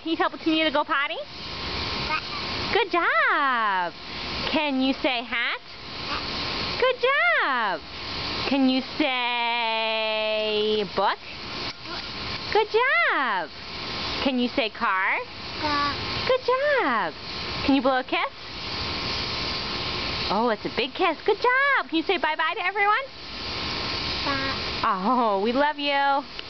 Can you tell Petunia to go potty? Good job. Can you say hat? Good job. Can you say book? Good job. Can you say car? Good job. Can you blow a kiss? Oh, it's a big kiss. Good job. Can you say bye-bye to everyone? Bye. Oh, we love you.